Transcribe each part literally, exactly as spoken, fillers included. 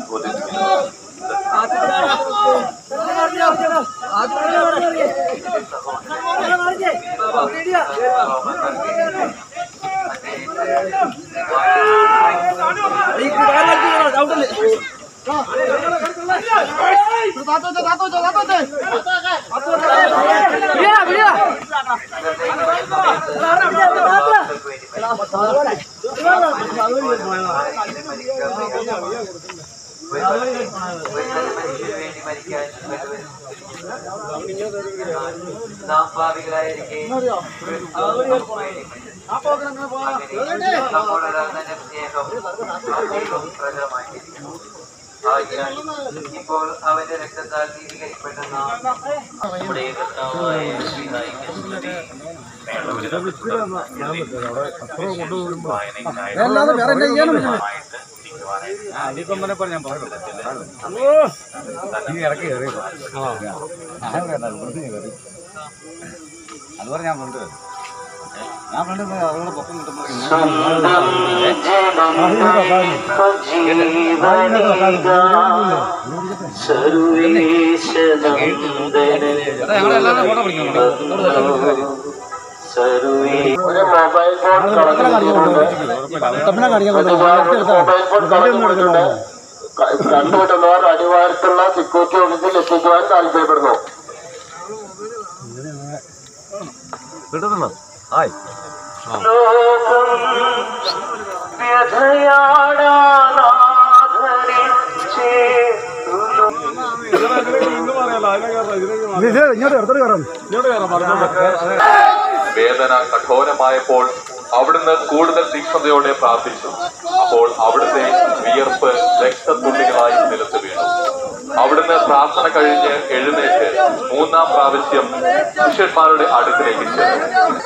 ഉദ്ദേശിക്കുന്നു. ഭാവികളായിരിക്കെ പ്രകടമായിരിക്കുന്നു. ആകിയാൽ ഇപ്പോൾ അവന്റെ രക്തത്താൽ നീതീകരിക്കപ്പെടുന്ന നമ്മുടെ കർത്താവായ അടിക്കൊമ്പനെ പറഞ്ഞ ഞാൻ പറഞ്ഞില്ല ഇറക്കി കയറി അത് പറഞ്ഞ ഞാൻ ഫ്രണ്ട് ഞാൻ ഫ്രണ്ട് അതുപോലെ പൊക്കം കിട്ടുമ്പോൾ ഞങ്ങളെല്ലാവരും ഫോട്ടോ പിടിക്കണം. ഒരു മൊബൈൽ ഫോൺ കണ്ടുകിട്ടുന്നവർ അടിവാരത്തുള്ള സെക്യൂരിറ്റി ഓഫീസിൽ എത്തിക്കുവാൻ താല്പര്യപ്പെടുന്നു. കിട്ടുന്നുണ്ടോ? ഹായ് ഇങ്ങോട്ട് എടുത്തോട്ട് കയറാം ഇങ്ങോട്ട് കയറാം. വേദന കഠോരമായപ്പോൾ അവിടുന്ന് കൂടുതൽ തീക്ഷ്ണതയോടെ പ്രാർത്ഥിച്ചു. അപ്പോൾ അവിടുത്തെ വിയർപ്പ് രക്തത്തുള്ളികളായി നിലത്ത് വീണു. അവിടുന്ന് പ്രാർത്ഥന കഴിഞ്ഞ് എഴുന്നേറ്റ് മൂന്നാം പ്രാവശ്യം ശിഷ്യന്മാരുടെ അടുക്കിലേക്ക് ചെന്നു.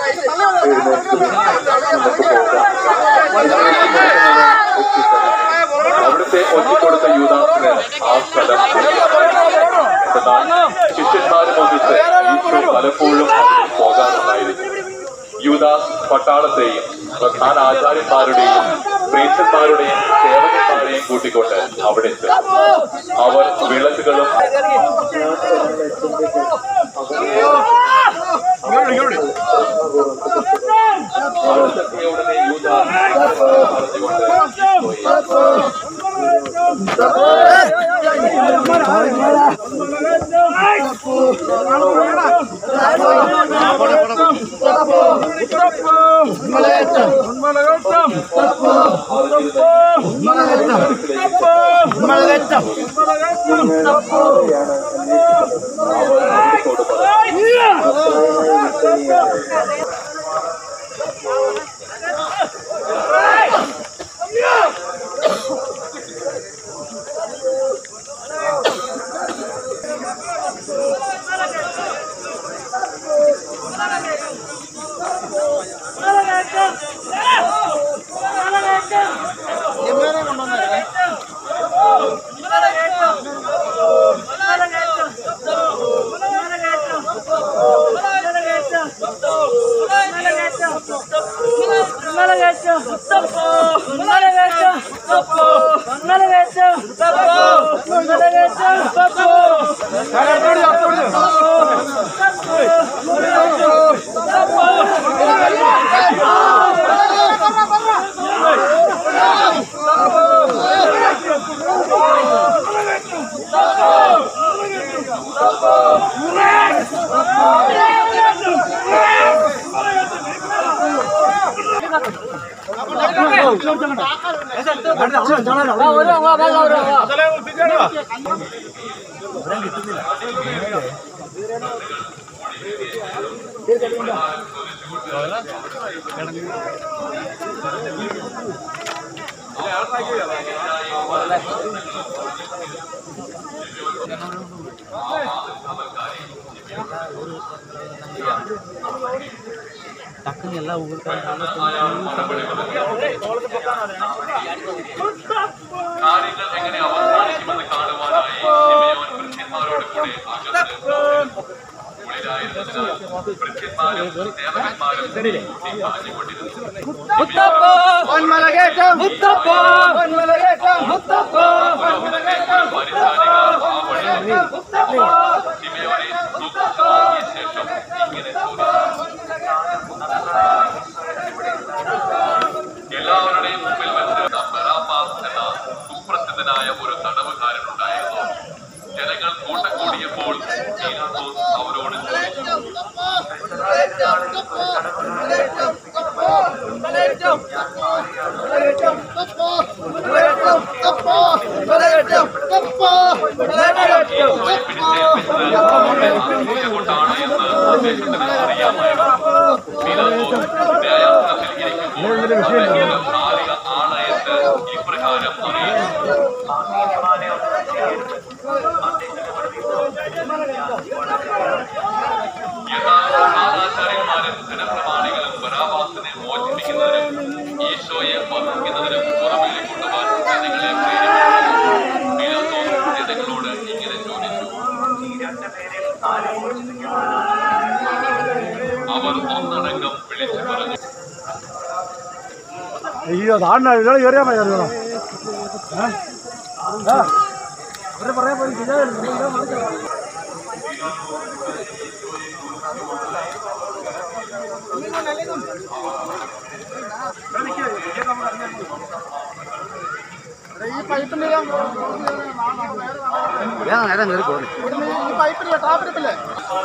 അവിടുത്തെ ഒറ്റിക്കൊടുത്ത യൂദാസിന് ആ സ്ഥലം എന്നാൽ ശിഷ്യന്മാരും ഒന്നിച്ച് ഈശോ പലപ്പോഴും പോകാറുണ്ടായിരുന്നു. യൂദാസ് പട്ടാളത്തെയും പ്രധാന ആചാര്യന്മാരുടെയും പ്രീച്ചന്മാരുടെയും സേവകന്മാരെയും കൂട്ടിക്കൊണ്ട് അവിടെ ചെന്നു. അവർ വിളക്കുകളും ഉടനെ യൂദാസ് പറഞ്ഞുകൊണ്ട് ടക്കുന്നെല്ലാം കാര്യങ്ങൾ എങ്ങനെ അവസാനിക്കുമെന്ന് കാണുവാനായി ശിമയോൻ ഭൃത്യന്മാരോട് കൂടെ ഭൃത്യന്മാരും സേവകന്മാരും കൂട്ടി പാഞ്ഞുകൊണ്ടിരുന്നു. ശിമയോനെ സൂക്ഷിച്ചു നോക്കിയ ശേഷം ഇങ്ങനെ ചോദിച്ചു, എല്ലാവരുടെയും മുമ്പിൽ വെച്ച് ബറാബാസ് എന്ന സുപ്രസിദ്ധനായ ഒരു തടവുകാരനുണ്ടായിരുന്നു. ജനങ്ങൾ കൂട്ടം കൂടിയപ്പോൾ പീലാത്തോസ് അവരോട് ചോദിച്ചു, കൊണ്ടാണ് എന്ന് അദ്ദേഹത്തിന് അറിയാമായിരുന്നു. പീലാത്തോസ് ന്യായാസനത്തിൽ ഇരിക്കുമ്പോൾ നാലിക ആണയത്ത് ഇപ്രകാരം അറിയിച്ചു, ആചാര്യന്മാരും ജനപ്രമാണികളും ബറാബാസിനെ മോചിപ്പിക്കുന്നതിനും ഈശോയെ വധിക്കുന്നതിനും പുറമേൽ കൊണ്ടുപോകാൻ ജനങ്ങളെ പ്രേരിപ്പിച്ചു. പീലാത്തോസ് ജനങ്ങളോട് ഇങ്ങനെ ചോദിച്ചു, അവർ ഒന്നടങ്കം വിളിച്ചു പറഞ്ഞു, അയ്യോ താണ്ട ഇയാൾ കയറിയാൽ മതി അറിയണം അവരെ പറയാൻ പോയി ഈ പൈപ്പിന്റെ നേരം കയറി പോകുന്നു. ഈ പൈപ്പില്ലേ ടാപ്പിരിപ്പില്ലേ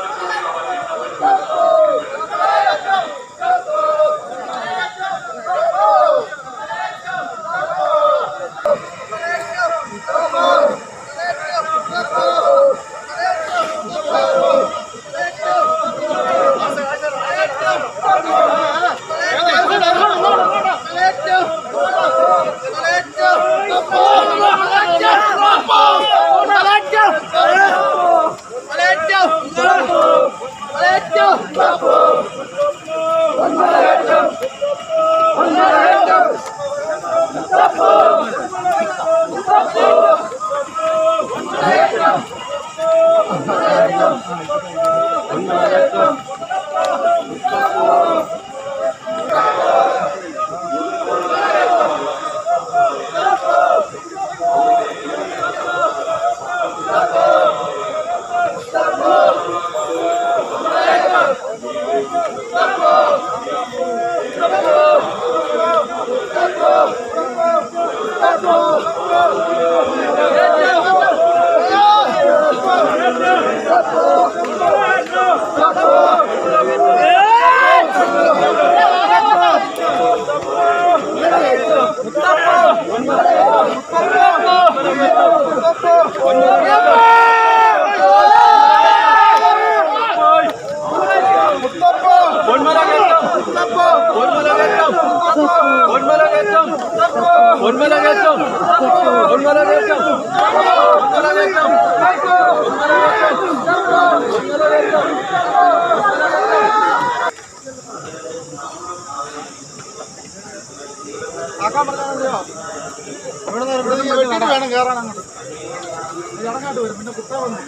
വേണം കയറാൻ അങ്ങോട്ട് ഇറങ്ങാട്ട് വരും. പിന്നെ കുത്ത വന്നു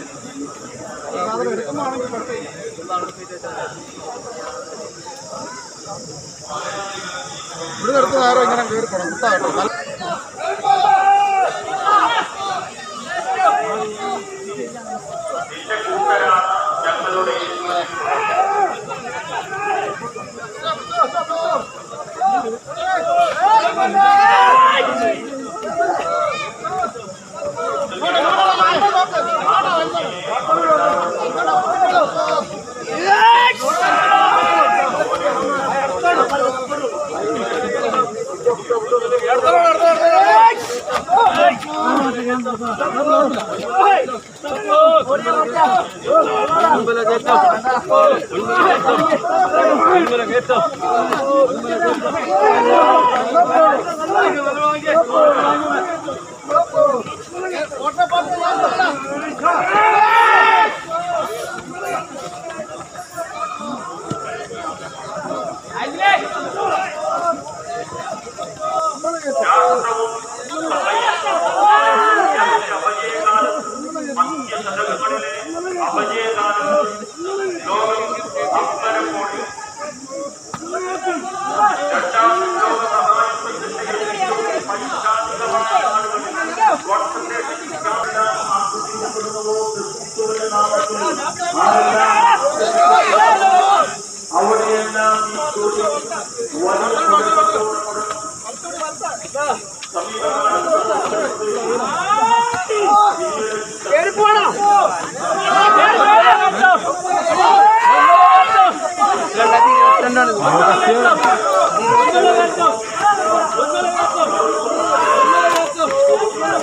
സാധനം എടുക്കുമ്പോഴാണെങ്കിൽ ഇവിടെ എടുത്ത് നേരം ഇങ്ങനെ കയറി പോകണം. കുത്താകട്ടോ രണ്ടാം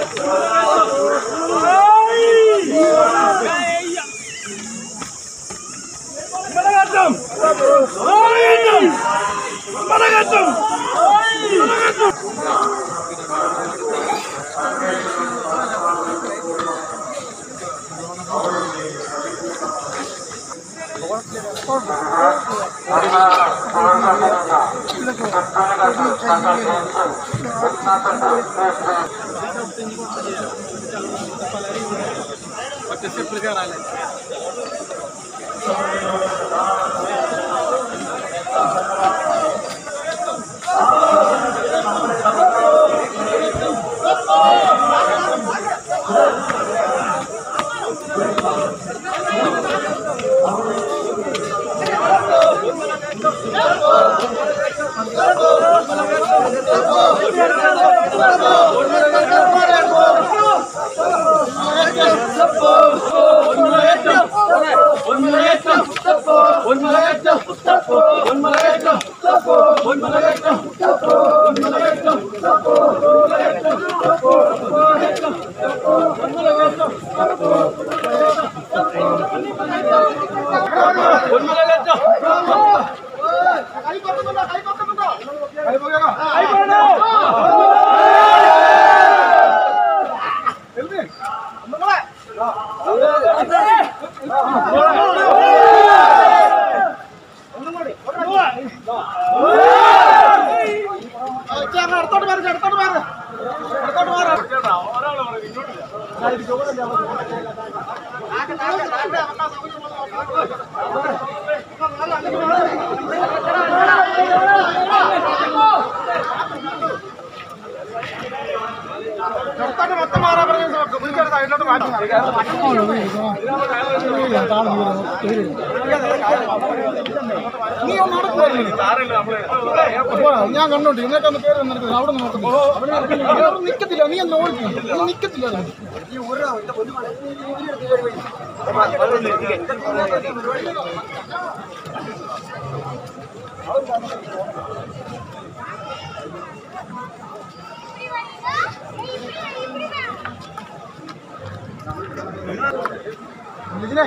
ഞാൻ കണ്ടോണ്ട് ഇന്നൊക്കെ ഒന്ന് പേര് വന്നിട്ട് അവിടെ നോക്കുന്നു നിക്കത്തില്ല നീ ഒന്ന് ഓടിക്കുന്നു നീ നിക്കത്തില്ല ഇതിനെ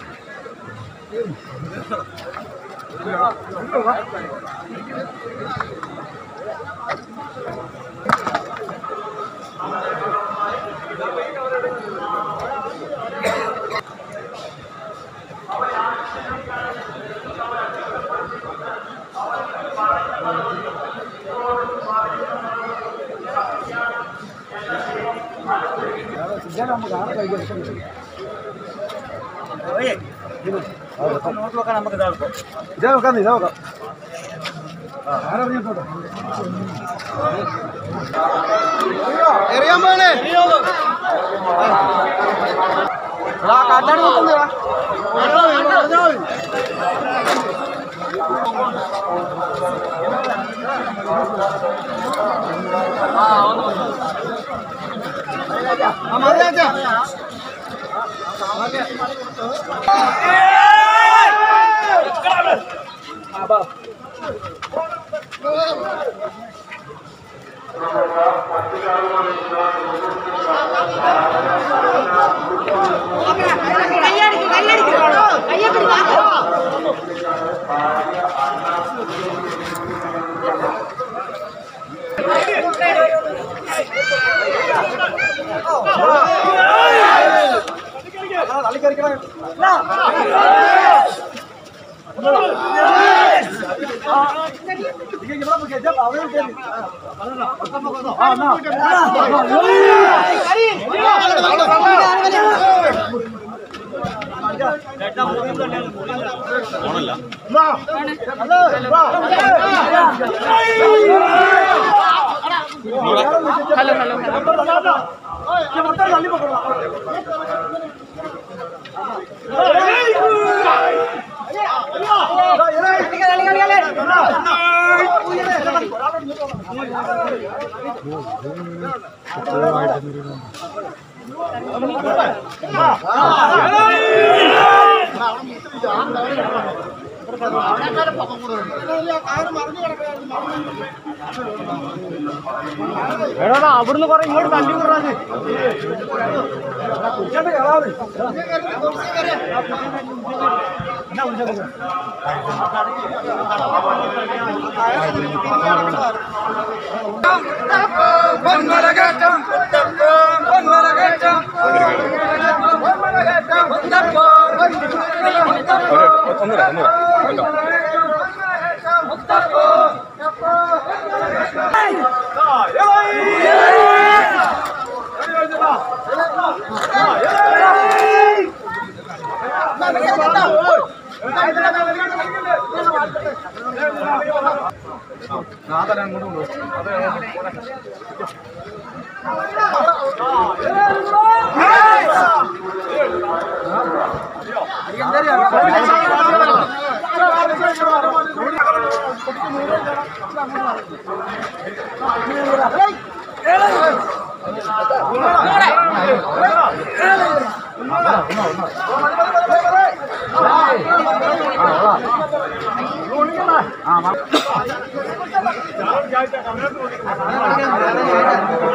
നമുക്ക് ഇതാ നോക്കാം ഇതാ നോക്കാം ആരറിഞ്ഞിട്ടോ അറിയാൻ പോലെ കാറ്റാട് നോക്കുന്നതാ ആ മതിയാച്ചാ എടാ അവിടുന്ന് കുറെ ഇങ്ങോട്ട് തള്ളി വിടാത് കുറിച്ചോണ്ട് കേറാതെ ആ